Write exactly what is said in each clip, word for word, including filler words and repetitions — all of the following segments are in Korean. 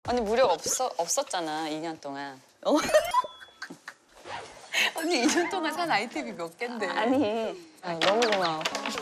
언니 무력 없어, 없었잖아, 이 년 동안. 어? 언니 이 년 동안 산 아이템이 몇 갠데? 아니, 아, 너무 고마워.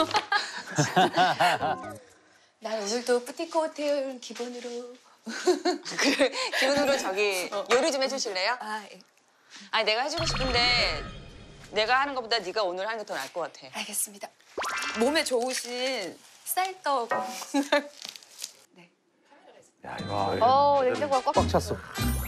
난 오늘도 뿌티코 호텔 기본으로. 그 기분으로 저기 어. 요리 좀 해주실래요? 아, 예. 아니 내가 해주고 싶은데 내가 하는 것보다 네가 오늘 하는 게 더 나을 것 같아. 알겠습니다. 몸에 좋으신 쌀떡. 네. 야, 이거 어, 냉장고가 꽉. 꽉 찼어.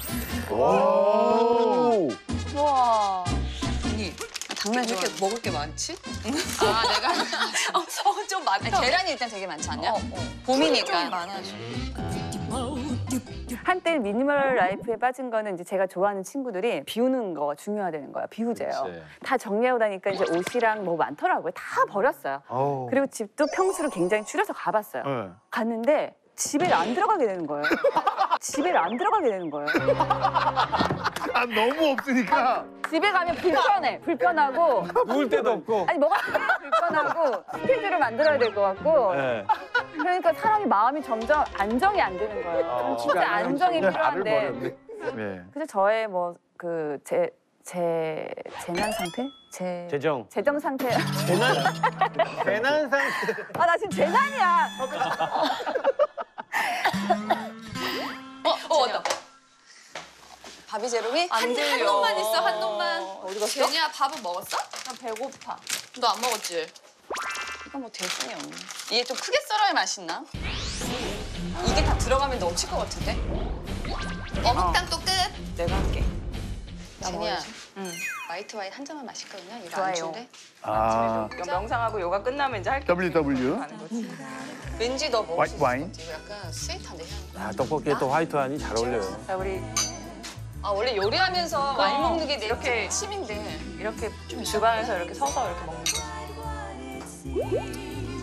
오. 우와. 언니, 당면 왜 이렇게 좋아하는 먹을 게 많지? 아 내가 하는 어, 어, 좀 많다. 아니, 계란이 일단 되게 많지 않냐? 어, 어. 봄이니까. 좀 많아. 한때 미니멀 라이프에 빠진 거는 이제 제가 좋아하는 친구들이 비우는 거가 중요하다는 거야. 비우재요. 그치. 다 정리하고 나니까 이제 옷이랑 뭐 많더라고요. 다 버렸어요. 어우. 그리고 집도 평수를 굉장히 줄여서 가봤어요. 네. 갔는데 집에 안 들어가게 되는 거예요. 집에 안 들어가게 되는 거예요. 아, 너무 없으니까. 집에 가면 불편해. 불편하고. 누울 데도 없고. 아니 뭐가 되게 불편하고 스케줄을 만들어야 될 것 같고. 네. 그러니까 사람이 마음이 점점 안정이 안 되는 거예요. 저는 진짜 안정이 필요한데. 네. 그래서 저의 뭐 그 제 제 재난 상태? 제 재정. 재정 상태. 재난. 재난 상태. 아 나 지금 재난이야. 어, 어, 왔다. 밥이 제로미? 한, 한 놈만 있어, 한 놈만. 어디 갔어? 제니야, 밥은 먹었어? 나 배고파. 너 안 먹었지? 이거 뭐 대순이 없네. 이게 좀 크게 썰어야 맛있나? 이게 다 들어가면 넘칠 것 같은데? 어묵탕 또 끝. 내가 할게. 나 제니야, 먹어야지. 응. 화이트 와인 한 잔만 마실거든요. 이거 좋아요. 안 줄래? 아, 명상하고 요가 끝나면 이제 할게 더블유 더블유. 가는 거지. 왠지 너 먹을 수 있을 것 와인? 같아. 이거 약간 스윗한데 향. 아, 떡볶이에 또 화이트 와인이 잘 어울려요. 자, 우리 아 원래 요리하면서 와인 먹는 게 내 이렇게. 침인데. 이렇게 주방에서 이렇게 서서 이렇게 먹는 거지.